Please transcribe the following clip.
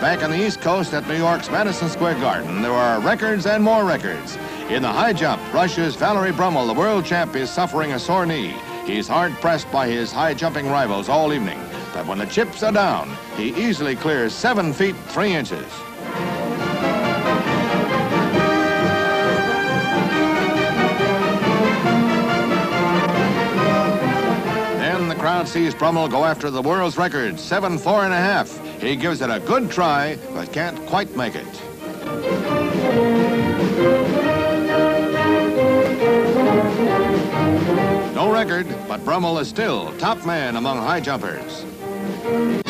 back on the East Coast at New York's Madison Square Garden, there are records and more records. In the high jump, Russia's Valeriy Brumel, the world champ, is suffering a sore knee. He's hard-pressed by his high-jumping rivals all evening. But when the chips are down, he easily clears 7 feet 3 inches. Then the crowd sees Brumel go after the world's record, 7'4½". He gives it a good try, but can't quite make it. No record, but Brumel is still top man among high jumpers.